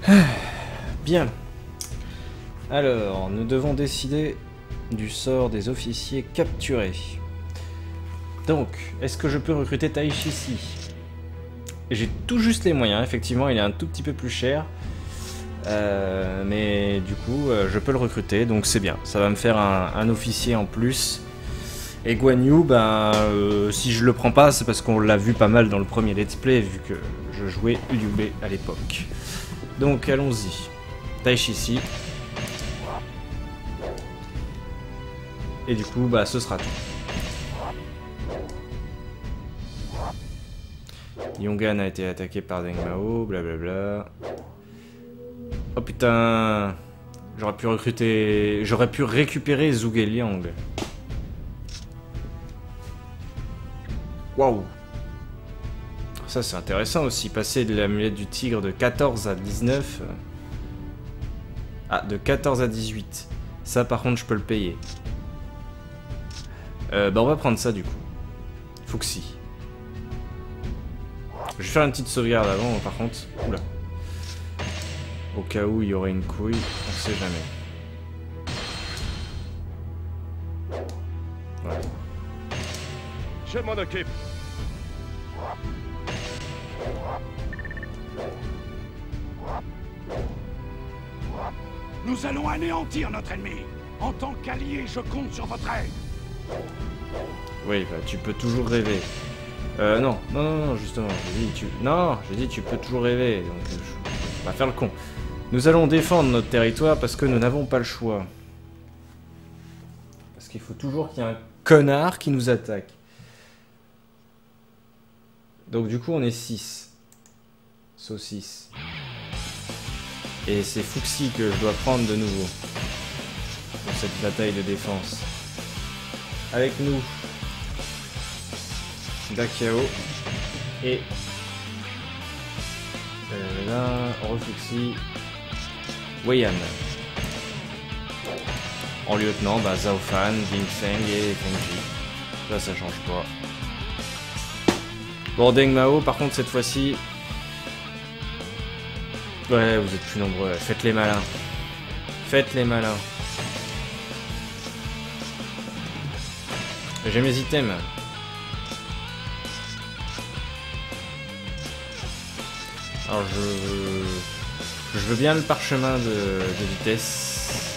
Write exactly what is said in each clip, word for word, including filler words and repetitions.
Bien. Alors, nous devons décider du sort des officiers capturés. Donc, est-ce que je peux recruter Taishi? J'ai tout juste les moyens, effectivement, il est un tout petit peu plus cher. Euh, mais du coup, euh, je peux le recruter, donc c'est bien. Ça va me faire un, un officier en plus. Et Guan Yu, ben, euh, si je le prends pas, c'est parce qu'on l'a vu pas mal dans le premier let's play, vu que je jouais Uyube à l'époque. Donc, allons-y. Taishi. Et du coup, bah, ce sera tout. Yongan a été attaqué par Deng Mao, blablabla. Oh putain, j'aurais pu recruter, j'aurais pu récupérer Zhuge Liang. Waouh. Ça c'est intéressant aussi, passer de l'amulette du tigre de quatorze à dix-neuf. Ah, de quatorze à dix-huit. Ça par contre je peux le payer. Euh, bah on va prendre ça du coup. Fuxi. Je vais faire une petite sauvegarde avant par contre. Oula. Au cas où il y aurait une couille, on sait jamais. Voilà. Je m'en occupe. Nous allons anéantir notre ennemi. En tant qu'allié, je compte sur votre aide. Oui, bah tu peux toujours rêver. Euh, non, non, non, non, justement, j'ai dit, tu... Non, j'ai dit, tu peux toujours rêver, donc je... je vais pas faire le con. Nous allons défendre notre territoire parce que nous n'avons pas le choix. Parce qu'il faut toujours qu'il y ait un connard qui nous attaque. Donc du coup, on est six. Saucisse. Et c'est Fuxi que je dois prendre de nouveau. Pour cette bataille de défense. Avec nous. Dakiao. Et... Euh, là, Refuxi. Weiyan. En lieutenant, bah, Zhao Fan, Ding Feng et Feng Ji. Là, ça change pas. Bon, Deng Mao, par contre, cette fois-ci... Ouais, vous êtes plus nombreux. Faites les malins. Faites les malins. J'ai mes items. Alors, je... Je veux bien le parchemin de, de vitesse.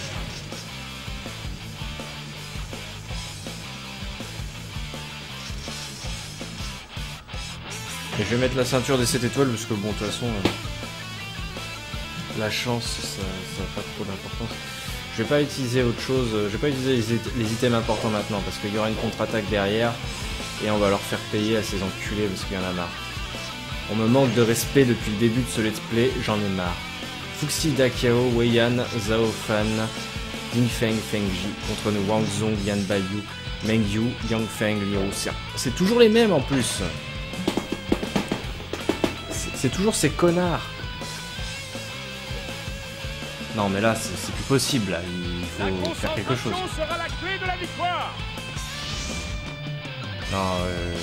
Et je vais mettre la ceinture des sept étoiles parce que bon, de toute façon, euh, la chance, ça n'a pas trop d'importance. Je vais pas utiliser autre chose, je vais pas utiliser les, les items importants maintenant parce qu'il y aura une contre-attaque derrière et on va leur faire payer à ces enculés parce qu'il y en a marre. On me manque de respect depuis le début de ce let's play, j'en ai marre. Fuxi, Dakiao, Weiyan, Zhao Fan, Ding Feng, Feng Ji, contre nous Wang Zong, Yan Baiyu, Meng Yu, Yang Feng, Liu Xia. C'est toujours les mêmes en plus. C'est toujours ces connards. Non mais là, c'est plus possible, là. Il faut faire quelque chose. Sera la clé de la victoire. Non, euh...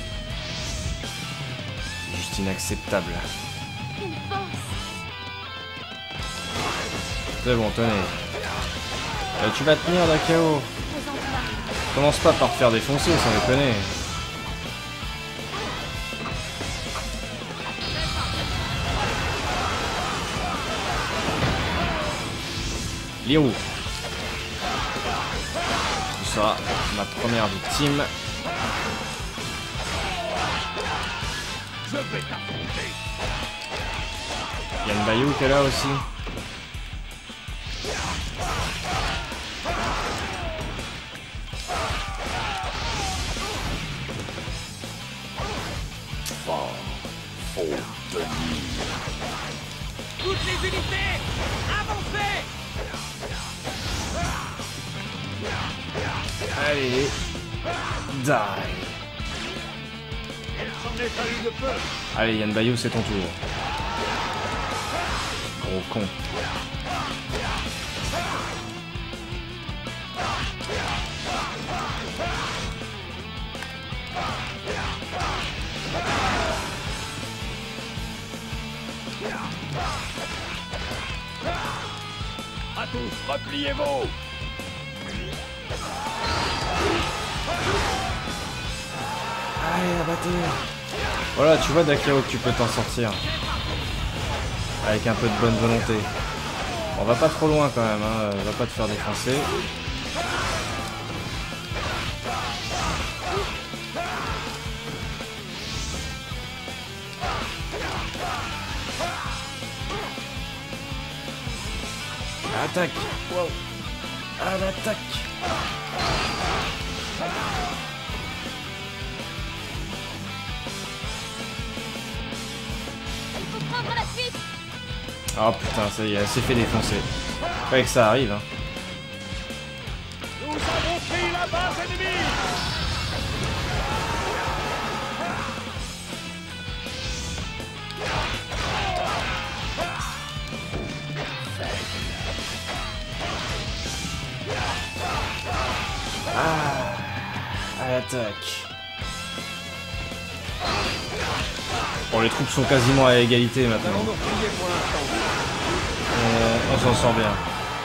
juste inacceptable. C'est bon, tenez. Euh, tu vas tenir, Dakiao. Commence pas par te faire défoncer, sans déconner. Liu. Tu seras ma première victime. Je vais t'affronter. Yan Baiyu qui est là aussi. Toutes les unités, avancez. Allez. Die. Allez, Yan Baiyu, c'est ton tour. Gros con. À tous, repliez-vous. Allez, abattez. Voilà, tu vois Dakao que tu peux t'en sortir. Avec un peu de bonne volonté. On va pas trop loin quand même, hein. Va pas te faire défoncer. Attaque. Wow. À l'attaque. Il faut prendre la suite. Oh putain, ça y est, elle s'est fait défoncer. Fallait que ça arrive, hein. Nous avons pris la base ennemie. Ah, à l'attaque. Bon, les troupes sont quasiment à égalité maintenant. Euh, on s'en sort bien.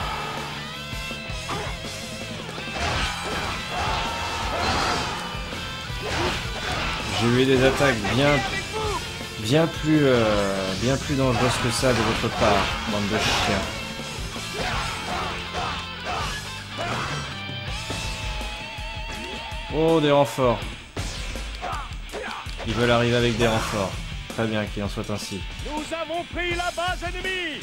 J'ai eu des attaques bien, bien plus, euh, bien plus dangereuses que ça de votre part, bande de chiens. Oh, des renforts. Ils veulent arriver avec des renforts. Très bien, qu'il en soit ainsi. Nous avons pris la base ennemie.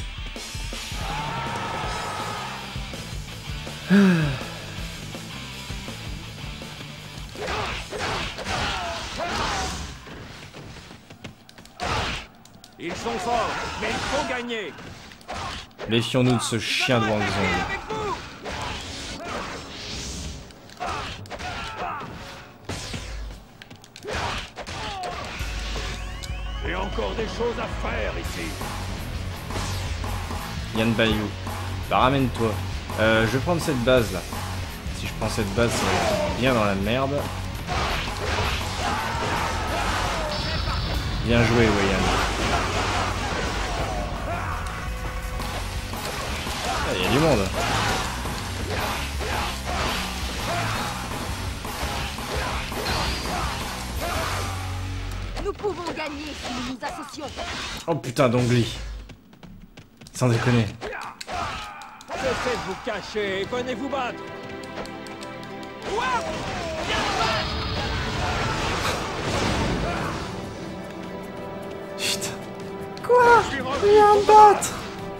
Ils sont forts, mais il faut gagner. Méfions-nous de ce chien de Wang Zong. Avec vous. Et encore des choses à faire ici. Yan Bayu. Bah ramène-toi. Euh, je vais prendre cette base là. Si je prends cette base, ça va être bien dans la merde. Bien joué, Wayan. Ah, il y a du monde. Nous pouvons gagner si nous nous associons. Oh putain, d'Ongli. Sans déconner. Cessez de vous cacher et venez vous battre. Putain. Quoi? Viens me battre.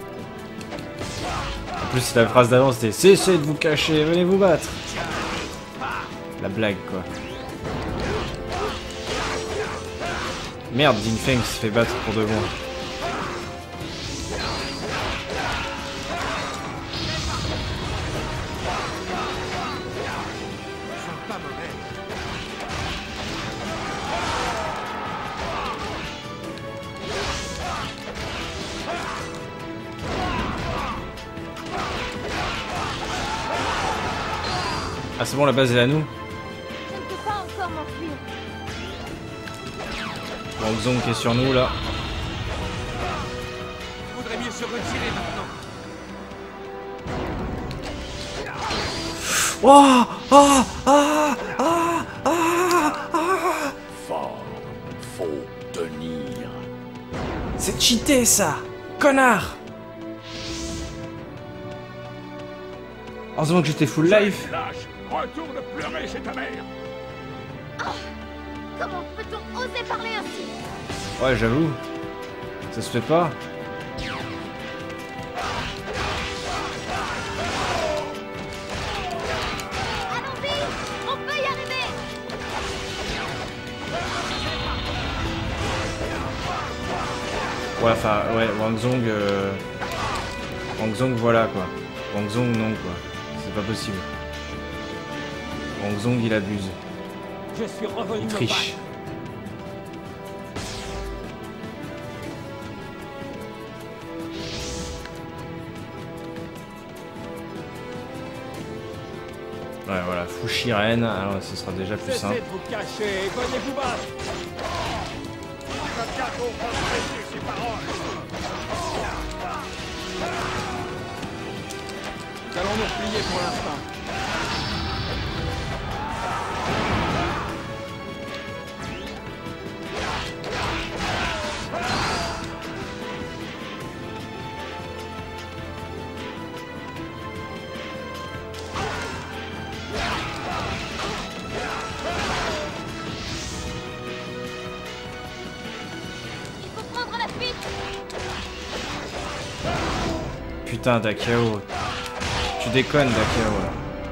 En plus, la phrase d'avant c'était cessez de vous cacher, venez vous battre. La blague quoi. Merde, Ding Feng se fait battre pour de bon. Ah c'est bon, la base est à nous. Je ne peux pas encore m'enfuir. Wang Zong qui est sur nous là. Il faudrait mieux se retirer maintenant. Oh ah ah ah ah ah. Fort, faut tenir. C'est cheaté ça. Connard. Heureusement que j'étais full life. Lâche, retourne pleurer chez ta mère. Comment peut-on oser parler ainsi? Ouais, j'avoue. Ça se fait pas. Allons-y, on peut y arriver. Ouais, enfin, ouais, Wang Zong... Euh... Wang Zong, voilà, quoi. Wang Zong, non, quoi. C'est pas possible. Wang Zong, il abuse. Je suis revenu Il me triche. battre. Ouais, voilà, Fushiren, alors ce sera déjà plus Cessez simple. de vous cacher et venez vous battre. Tu vas bientôt regretter ces paroles. allons nous replier pour l'instant. Putain, Dakao. Tu déconnes, Dakao, là.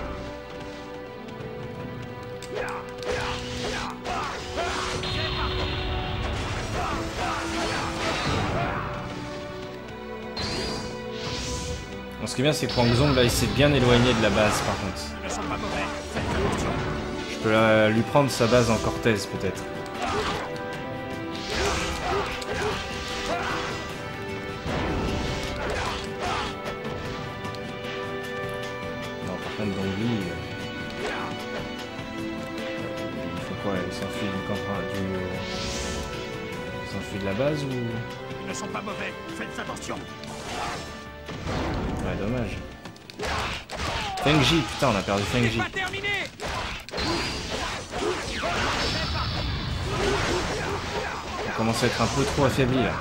Bon, ce qui est bien, c'est que Wang Zong, là, il s'est bien éloigné de la base, par contre. Je peux la- lui prendre sa base en Cortez, peut-être. Donc lui, euh... il faut quoi? Il s'enfuit du camp, du... Il s'enfuit de la base ou... Ils ne sont pas mauvais, faites attention. Ouais, dommage. Fengji, putain, on a perdu Fengji. Pas terminé. On commence à être un peu trop affaibli là.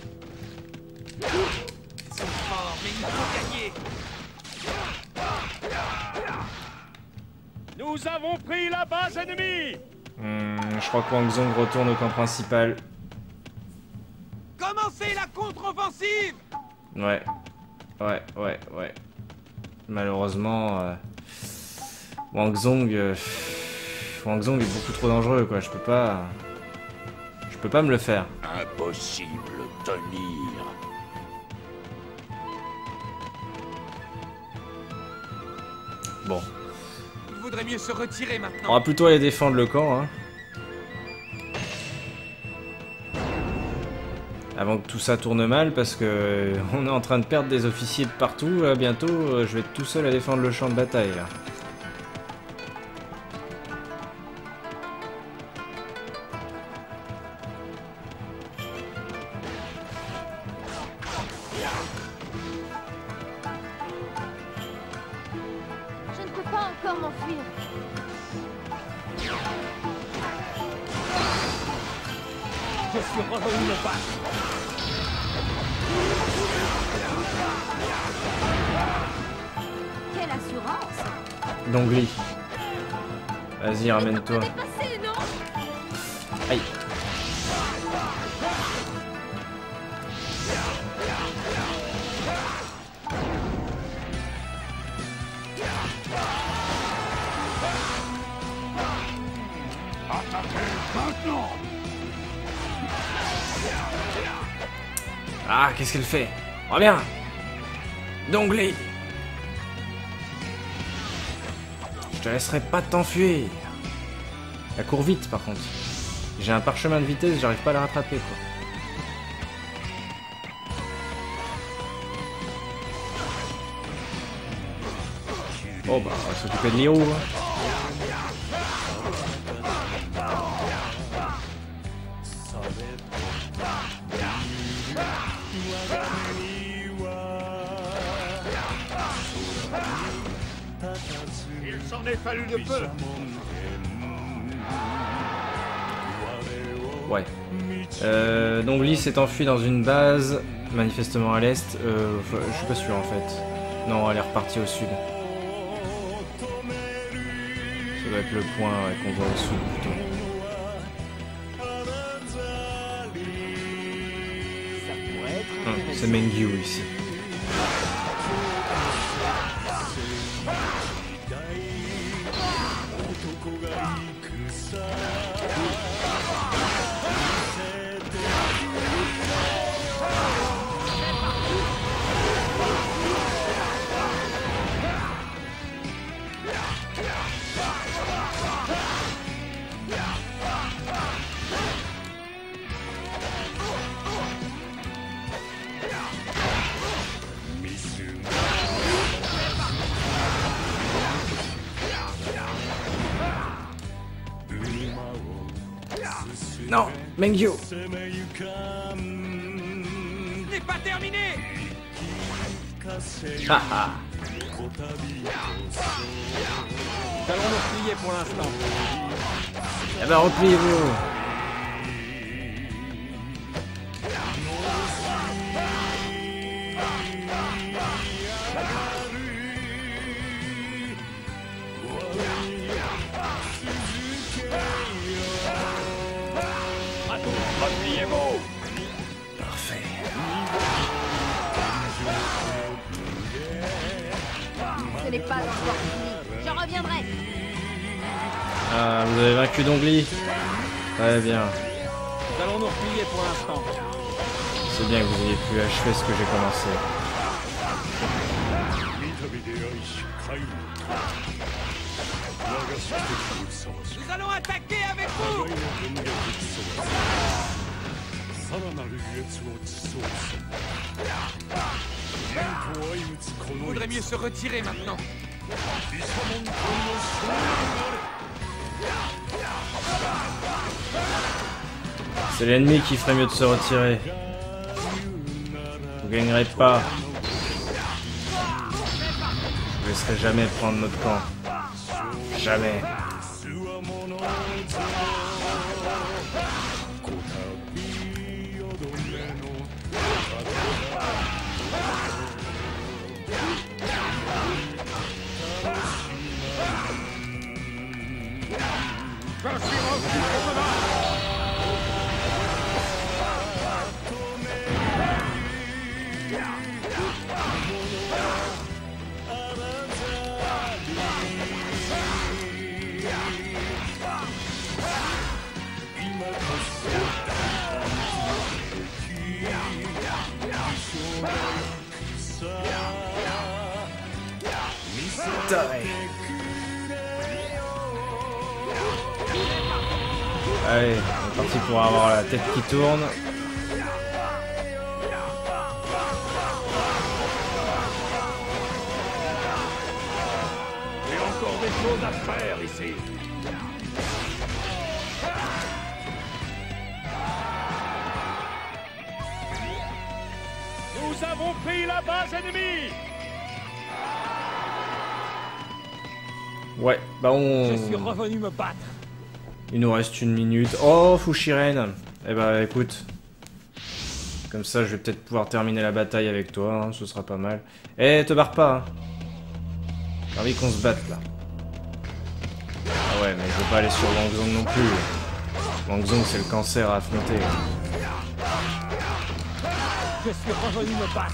Ils sont forts, mais il faut gagner. Nous avons pris la base ennemie. Hmm, je crois que Wang Zong retourne au camp principal. Commencez la contre-offensive. Ouais. Ouais, ouais, ouais. Malheureusement... Euh... Wang Zong... Euh... Wang Zong est beaucoup trop dangereux, quoi. Je peux pas... Je peux pas me le faire. Impossible de tenir. Bon. Il vaudrait mieux se retirer On maintenant. va plutôt aller défendre le camp, hein. Avant que tout ça tourne mal, parce que euh, on est en train de perdre des officiers de partout. Là, bientôt, euh, je vais être tout seul à défendre le champ de bataille, là. Je ne peux pas encore m'enfuir. Je suis revenu au bas. Quelle assurance! Dongli. Vas-y, ramène-toi. Dépassé, non? Aïe. Maintenant. Ah, qu'est-ce qu'elle fait? Reviens! Dongli! Je te laisserai pas t'enfuir. Elle court vite, par contre. J'ai un parchemin de vitesse, j'arrive pas à la rattraper, quoi. Oh bah, on va s'occuper de Liu, hein. Il s'en est fallu de peu. Ouais. Euh, donc Lee s'est enfui dans une base, manifestement à l'est. Euh, je suis pas sûr en fait. Non, elle est repartie au sud. Ça doit être le point ouais, qu'on voit au sud plutôt. Ça pourrait être Hum, intéressant. c'est Mengyu ici. Non, Mengyu. Ce n'est pas terminé. Ah ah. Nous allons nous replier pour l'instant. Eh ben repliez-vous. À tous, repliez-vous. Parfait. Ce n'est pas encore fini. Je reviendrai. Ah, vous avez vaincu Dongli. Très bien. Nous allons nous replier pour l'instant. C'est bien que vous ayez pu achever ce que j'ai commencé. Nous allons attaquer avec vous. Il vaudrait mieux se retirer maintenant. C'est l'ennemi qui ferait mieux de se retirer. Vous gagnerez pas. Je vous laisserai jamais prendre notre camp. Jamais. Je suis reçu, commandant. Allez, on est parti pour avoir la tête qui tourne. J'ai encore des choses à faire ici. Nous avons pris la base ennemie. Ouais, bah on... Je suis revenu me battre. Il nous reste une minute. Oh, Fushiren. Eh bah écoute. Comme ça, je vais peut-être pouvoir terminer la bataille avec toi, hein, ce sera pas mal. Eh, te barre pas, hein. J'ai envie qu'on se batte, là. Ah ouais, mais je veux pas aller sur Wang Zong non plus. Wang Zong, c'est le cancer à affronter. Je suis revenu me battre.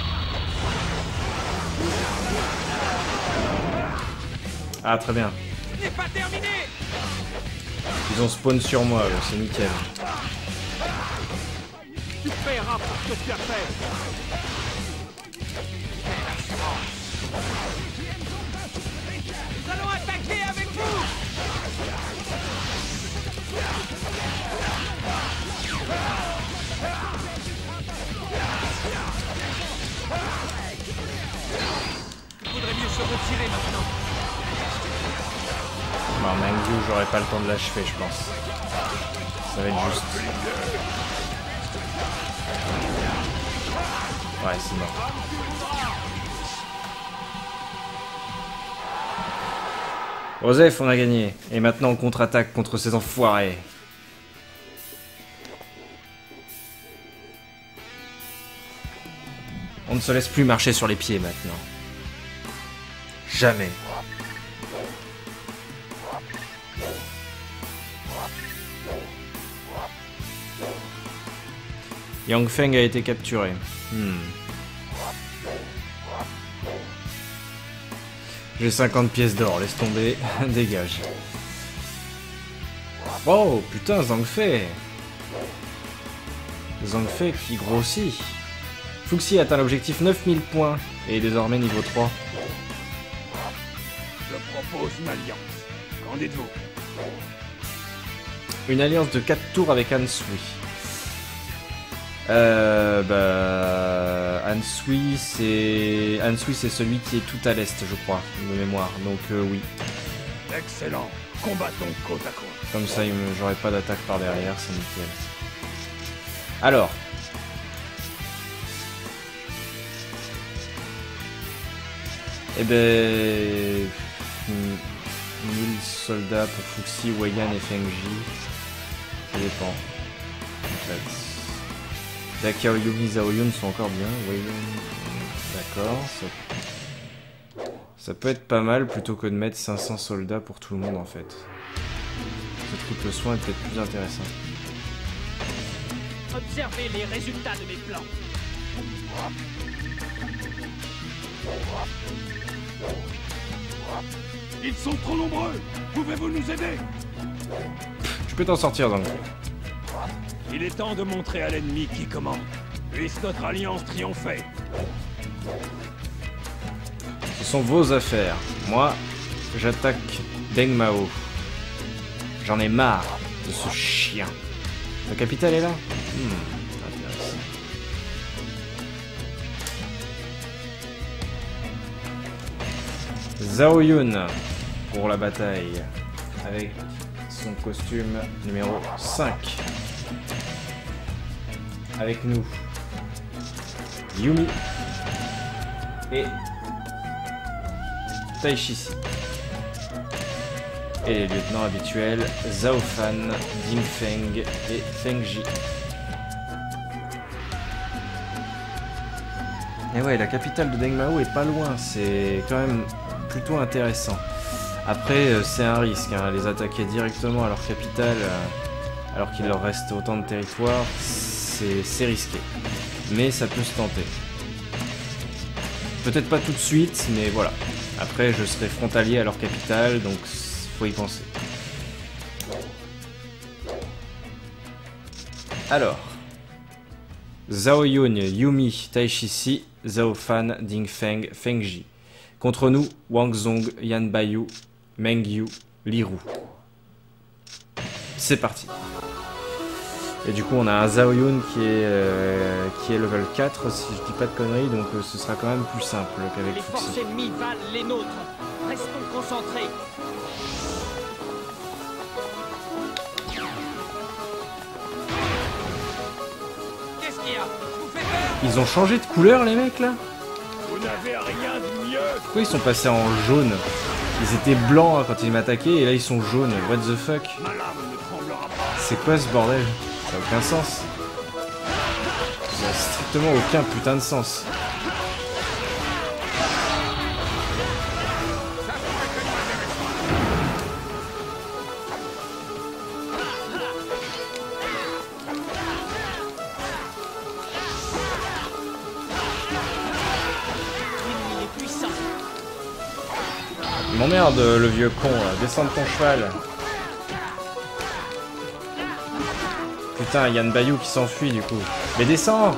Ah, très bien. Ce n'est pas terminé. Ils ont spawn sur moi, là, c'est nickel. Tu paieras pour ce que tu as fait. Nous allons attaquer avec vous. Il faudrait mieux se retirer maintenant. Bon, Mangyu, j'aurai pas le temps de l'achever, je pense. Ça va être juste. Ouais, c'est mort. Osef, on a gagné. Et maintenant, on contre-attaque contre ces enfoirés. On ne se laisse plus marcher sur les pieds maintenant. Jamais. Yang Feng a été capturé. Hmm. J'ai cinquante pièces d'or, laisse tomber. Dégage. Oh putain, Zhang Fei. Zhang Fei qui grossit. Fuxi atteint l'objectif neuf mille points et est désormais niveau trois. Je propose une alliance. Qu'en dites-vous? Une alliance de quatre tours avec Han Sui. Euh, bah, Han Sui, c'est Han Sui, c'est celui qui est tout à l'est, je crois, de mémoire. Donc euh, oui. Excellent. Combattons côte à côte. Comme ça, il me... j'aurai pas d'attaque par derrière, c'est nickel. Alors. Eh ben... mille soldats pour Fuxi, Weiyan et Fengji. Ça dépend. En fait. Daka, Yumi, Zaoyun sont encore bien. Weiyan... D'accord. Ça... ça peut être pas mal plutôt que de mettre cinq cents soldats pour tout le monde en fait. Ce triple soin est peut-être plus intéressant. Observez les résultats de mes plans. Ils sont trop nombreux. Pouvez-vous nous aider? Je peux t'en sortir dans le truc. Il est temps de montrer à l'ennemi qui commande. Puisse notre alliance triompher. Ce sont vos affaires. Moi, j'attaque Deng Mao. J'en ai marre de ce chien. La capitale est là? Hmm, intéressant. Zaoyun pour la bataille avec son costume numéro cinq. Avec nous Yumi et Taishi. Et les lieutenants habituels Zhao Fan, Ding Feng et Fengji. Et ouais, la capitale de Deng Mao est pas loin, c'est quand même plutôt intéressant. Après, euh, c'est un risque, hein, les attaquer directement à leur capitale, euh, alors qu'il leur reste autant de territoire, c'est risqué. Mais ça peut se tenter. Peut-être pas tout de suite, mais voilà. Après, je serai frontalier à leur capitale, donc faut y penser. Alors, Zaoyun, Yumi, Taishi, Zhao Fan, Ding Feng, Fengji. Contre nous, Wang Zong, Yan Baiyu, Meng Yu, Li Ru. C'est parti. Et du coup, on a un Zaoyun qui est, euh, qui est level quatre, si je dis pas de conneries, donc euh, ce sera quand même plus simple qu'avec Les Fuxi. forces ennemies valent les nôtres. Restons concentrés. Qu'est-ce qu'il y a? Je vous fais peur? Ils ont changé de couleur, les mecs, là? Vous n'avez rien de mieux. Pourquoi ils sont passés en jaune? Ils étaient blancs hein, quand ils m'attaquaient, et là ils sont jaunes. What the fuck? Ma lame ne tremblera pas. C'est quoi ce bordel? Ça n'a aucun sens. Ça n'a strictement aucun putain de sens. L'ennemi est puissant. Il m'emmerde le vieux con là. Descends de ton cheval. Putain, Yan Baiyu qui s'enfuit du coup. Mais descends!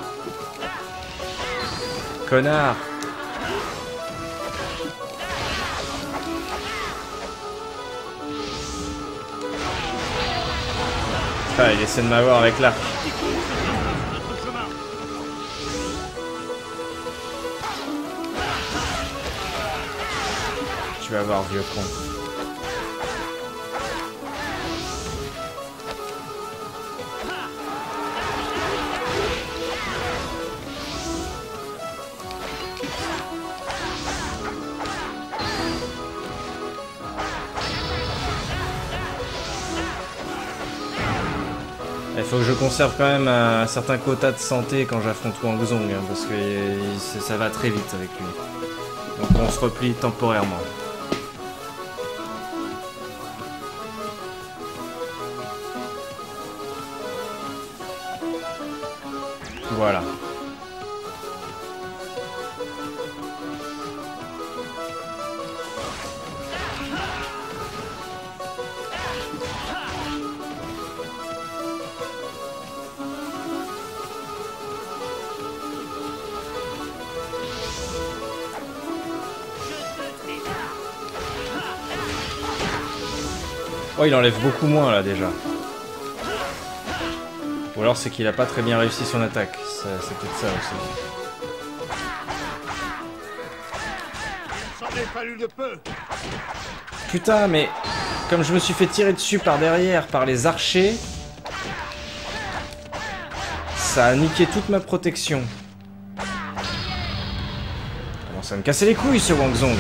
Connard! Ah, il essaie de m'avoir avec l'arc. Notre chemin. Tu vas voir, vieux con. Il faut que je conserve quand même un certain quota de santé quand j'affronte Wang Zong, hein, parce que il, ça va très vite avec lui. Donc on se replie temporairement. Voilà. Oh, il enlève beaucoup moins là déjà. Ou alors c'est qu'il a pas très bien réussi son attaque. C'est peut-être ça aussi. Ça n'est fallu de peu. Putain, mais comme je me suis fait tirer dessus par derrière par les archers, ça a niqué toute ma protection. Alors Ça va me casser les couilles ce Wang Zong.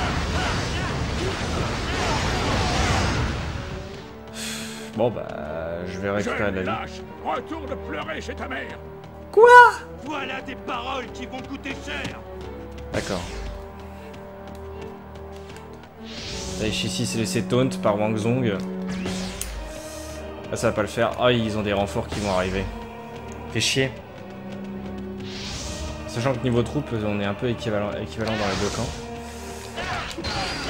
Bon bah je vais récupérer de la vie. Lâche, retourne pleurer chez ta mère. Quoi? Voilà des paroles qui vont coûter cher. D'accord. Taichi s'est laissé taunt par Wang Zong. Ah, ça va pas le faire. Ah, ils ont des renforts qui vont arriver. Fait chier. Sachant que niveau troupe, on est un peu équivalent, équivalent dans les deux camps.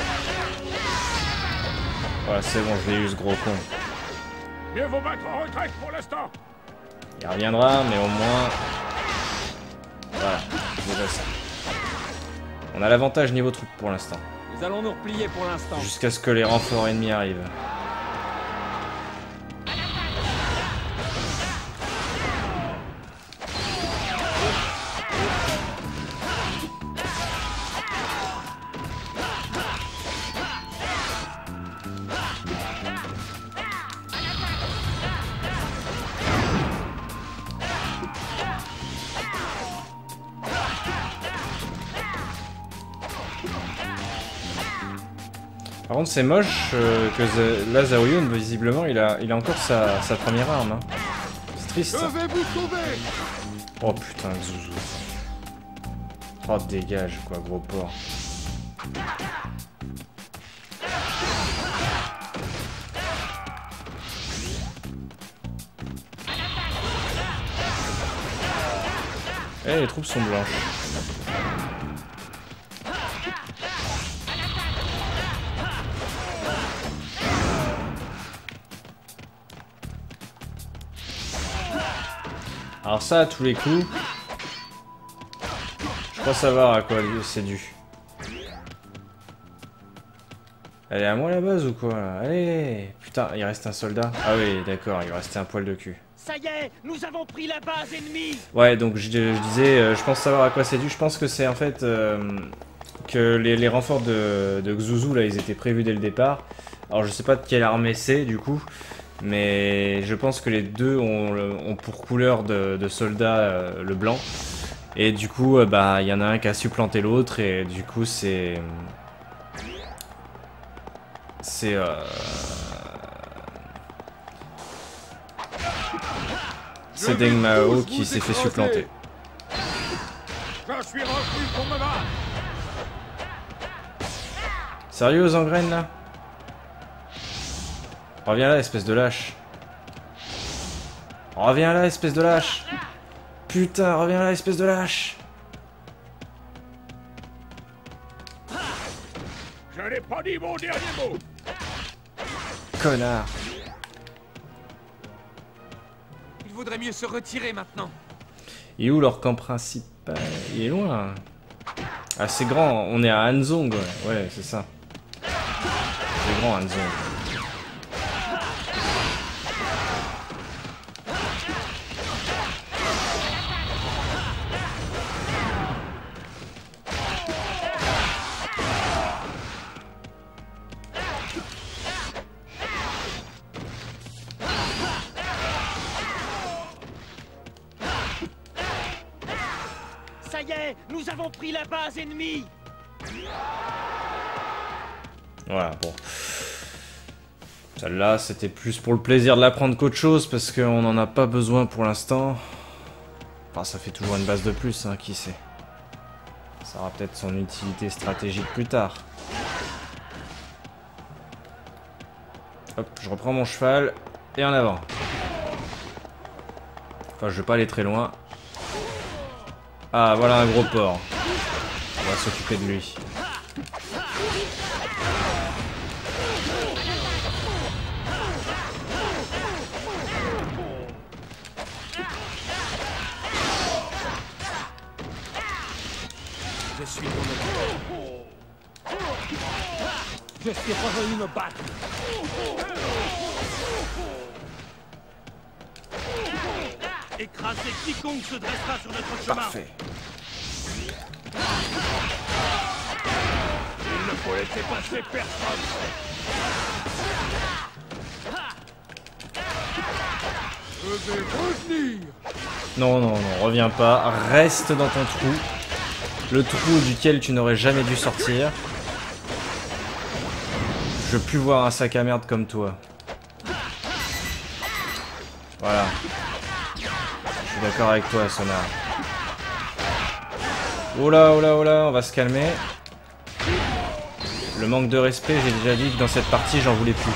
Voilà, c'est bon, je l'ai eu ce gros con. Mieux vaut mettre en retraite pour l'instant. Il reviendra, mais au moins... Voilà, déjà ça. On a l'avantage niveau troupe pour l'instant. Nous allons nous replier pour l'instant. Jusqu'à ce que les renforts ennemis arrivent. Par contre c'est moche euh, que Z là Zhao Yun visiblement il a, il a encore sa, sa première arme. Hein. C'est triste ça. Oh putain Zouzou. Oh dégage quoi gros porc. Eh les troupes sont blanches. Alors ça, à tous les coups, je crois savoir à quoi c'est dû. Elle est à moi la base ou quoi là? Allez! Putain, il reste un soldat. Ah oui, d'accord, il restait un poil de cul. Ça y est, nous avons pris la base ennemie. Ouais, donc je, je disais, euh, je pense savoir à quoi c'est dû. Je pense que c'est en fait euh, que les, les renforts de, de Xuzu, là, ils étaient prévus dès le départ. Alors je sais pas de quelle armée c'est du coup. Mais je pense que les deux ont, ont pour couleur de, de soldat euh, le blanc. Et du coup, euh, bah, il y en a un qui a supplanté l'autre. Et du coup, c'est... C'est... Euh... C'est Deng Mao qui s'est fait supplanter. Je suis revenu pour me battre. Sérieux, Zangraine, là? Reviens là, espèce de lâche. Reviens là, espèce de lâche. Putain, reviens là, espèce de lâche. Je n'ai pas dit mon dernier mot. Connard. Il vaudrait mieux se retirer maintenant. Et où leur camp principal? Il est loin. Ah, c'est grand. On est à Hanzong, ouais. Ouais, c'est ça. C'est grand, Hanzong. Ça y est, nous avons pris la base ennemie. Voilà, bon. Celle-là, c'était plus pour le plaisir de la prendre qu'autre chose, parce qu'on n'en a pas besoin pour l'instant. Enfin, ça fait toujours une base de plus, hein, qui sait. Ça aura peut-être son utilité stratégique plus tard. Hop, je reprends mon cheval, et en avant. Enfin, je vais pas aller très loin. Ah, voilà un gros porc. On va s'occuper de lui. Je suis ton ami. Je suis revenu me battre. Écraser quiconque se dressera sur notre chemin. Parfait. Il ne faut laisser passer personne. Je vais revenir. Non, non, non, reviens pas. Reste dans ton trou. Le trou duquel tu n'aurais jamais dû sortir. Je veux plus voir un sac à merde comme toi. Voilà. Je suis d'accord avec toi, Sonar. Oh là, oh là, oh là, on va se calmer. Le manque de respect, j'ai déjà dit que dans cette partie, j'en voulais plus.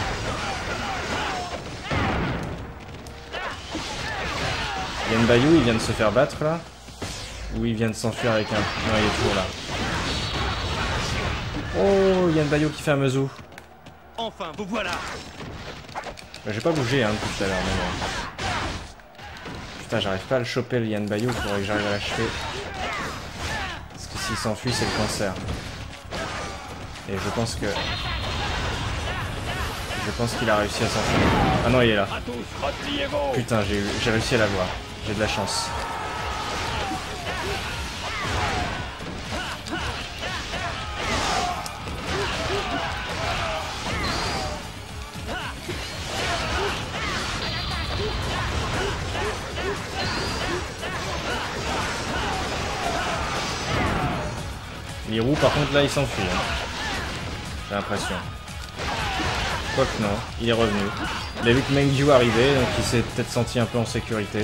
Yan Bayou, il vient de se faire battre là. Ou il vient de s'enfuir avec un... Non, il est toujours là. Oh, Yan Bayou qui fait un meuzou. Enfin, vous voilà. Bah, j'ai pas bougé hein, tout à l'heure, mais bon. Putain, j'arrive pas à le choper le Yan Bayou, il faudrait que j'arrive à l'achever. Parce que s'il s'enfuit, c'est le cancer. Et je pense que... Je pense qu'il a réussi à s'enfuir. Ah non, il est là. Putain, j'ai j'ai réussi à l'avoir. J'ai de la chance. Lirou, par contre, là, il s'enfuit. Hein. J'ai l'impression. Quoique non, il est revenu. Il a vu que Mengyu arrivait, donc il s'est peut-être senti un peu en sécurité.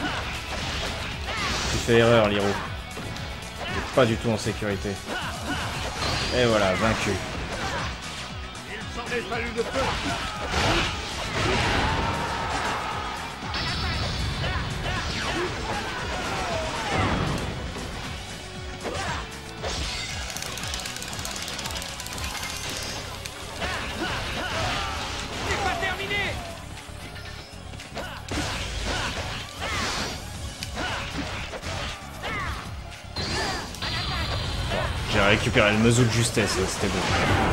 Tu fais erreur, Lirou. T'es pas du tout en sécurité. Et voilà, vaincu. Il s'en est fallu de peu. J'ai récupéré le museau de justesse, c'était beau.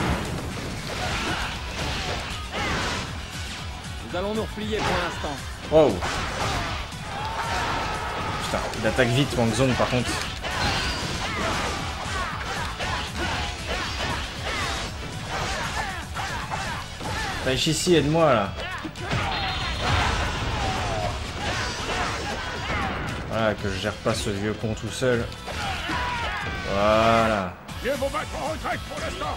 Nous allons nous replier pour l'instant. Wow. Putain, il attaque vite Wang Zone par contre. Taichi, aide-moi là. Voilà, que je gère pas ce vieux con tout seul. Voilà. Mieux vaut mettre en retraite pour l'instant.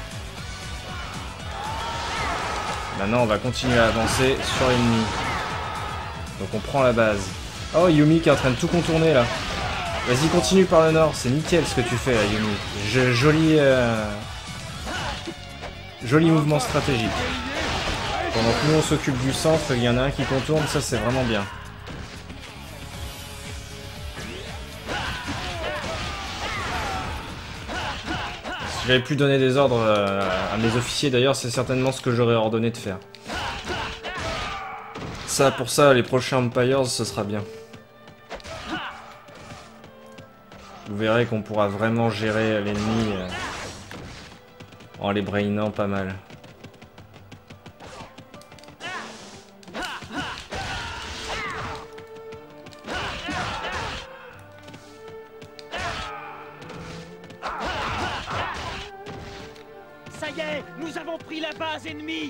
Maintenant, on va continuer à avancer sur l'ennemi. Donc on prend la base. Oh, Yumi qui est en train de tout contourner là. Vas-y, continue par le nord. C'est nickel ce que tu fais là, Yumi. Je, joli... Euh... Joli mouvement stratégique. Pendant que nous on s'occupe du centre, il y en a un qui contourne, ça c'est vraiment bien. Si j'avais pu donner des ordres à mes officiers d'ailleurs, c'est certainement ce que j'aurais ordonné de faire. Ça, pour ça, les prochains Empires, ce sera bien. Vous verrez qu'on pourra vraiment gérer l'ennemi euh, en les brainant pas mal. Ça y est, nous avons pris la base ennemie.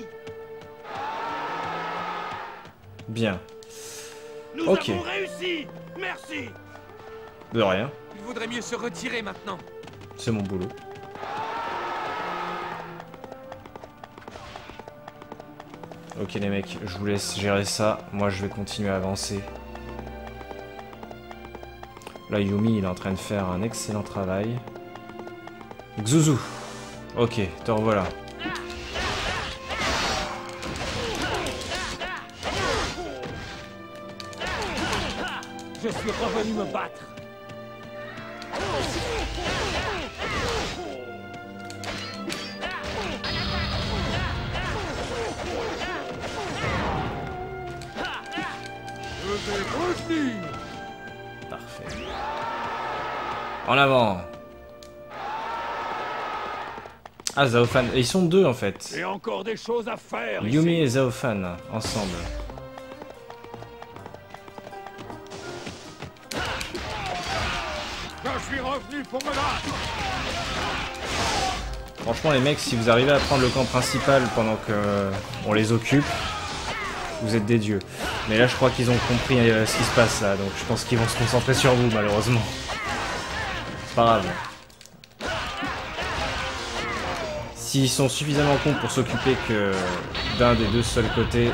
Bien. Nous Ok. avons réussi. Merci. De rien. Il vaudrait mieux se retirer maintenant. C'est mon boulot. Ok les mecs, je vous laisse gérer ça. Moi je vais continuer à avancer. Là Yumi il est en train de faire un excellent travail. Xuzu. Ok, te revoilà. Je suis revenu me battre. Je vais revenir. Parfait. En avant. Ah, Zhaofan. Ils sont deux en fait. Et encore des choses à faire. Yumi ici. et Zhaofan ensemble. Je suis revenu pour me battre. Franchement les mecs, si vous arrivez à prendre le camp principal pendant que euh, on les occupe, vous êtes des dieux. Mais là je crois qu'ils ont compris euh, ce qui se passe là, donc je pense qu'ils vont se concentrer sur vous malheureusement. C'est pas grave. S'ils sont suffisamment cons pour s'occuper que d'un des deux seuls côtés,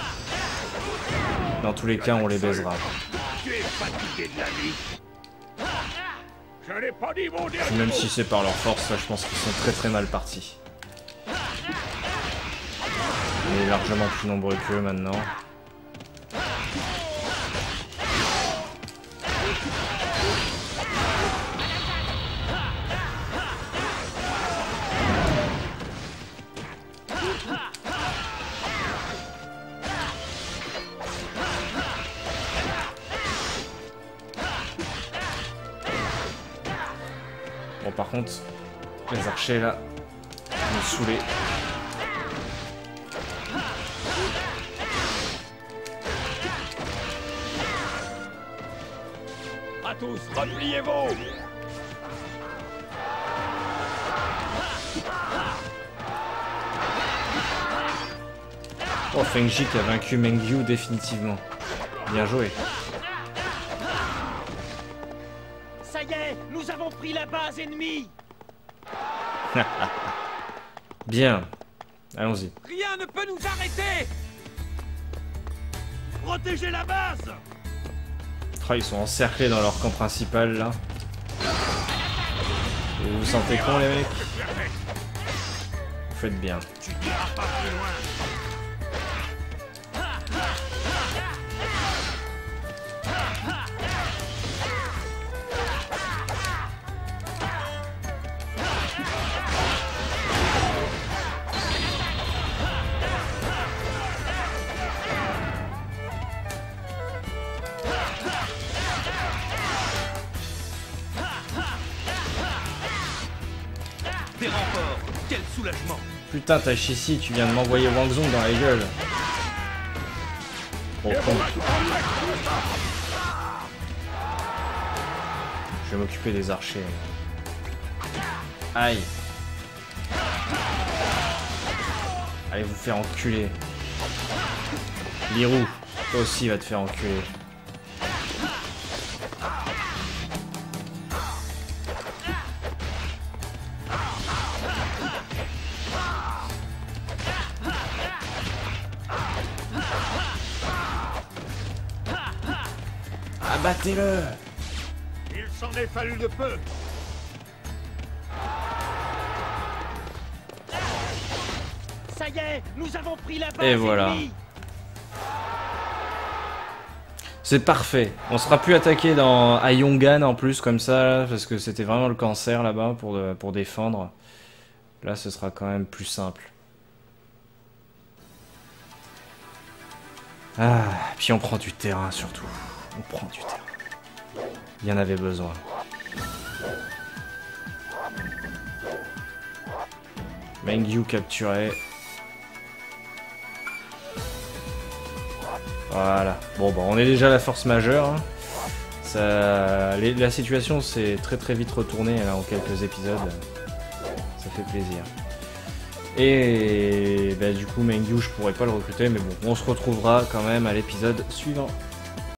dans tous les cas, on les baisera. Tu es fatigué de la vie. Je n'ai pas dit mon dernier Même mot. si c'est par leur force, là, je pense qu'ils sont très très mal partis. On est largement plus nombreux qu'eux maintenant. Bon, par contre, les archers là, me saouler. À tous, repliez-vous! Oh, Feng-Ji qui a vaincu Meng-Yu définitivement. Bien joué. Ça y est, nous avons pris la base ennemie. Bien. Allons-y. Rien ne peut nous arrêter! Protégez la base. Oh, ils sont encerclés dans leur camp principal là. Vous vous sentez con les mecs? Vous faites bien. Tu n'iras pas plus loin. Des renforts! Quel soulagement! Putain, Taichi, tu viens de m'envoyer Wang Zong dans la gueule. Oh con. Je vais m'occuper des archers. Aïe. Allez vous faire enculer. Lirou, toi aussi va te faire enculer. Abattez-le! Il s'en est fallu de peu. Ça y est, nous avons pris la base Et voilà. ennemie. C'est parfait. On sera plus attaqué dans à Yongan en plus comme ça, là, parce que c'était vraiment le cancer là-bas pour, de- pour défendre. Là, ce sera quand même plus simple. Ah, puis on prend du terrain surtout. On prend du terrain. Il y en avait besoin. Meng-Yu capturé. Voilà. Bon, bah, on est déjà la force majeure. Hein. Ça, les- la situation s'est très très vite retournée là, en quelques épisodes. Ça fait plaisir. Et bah, du coup, Meng-Yu, je pourrais pas le recruter, mais bon, on se retrouvera quand même à l'épisode suivant.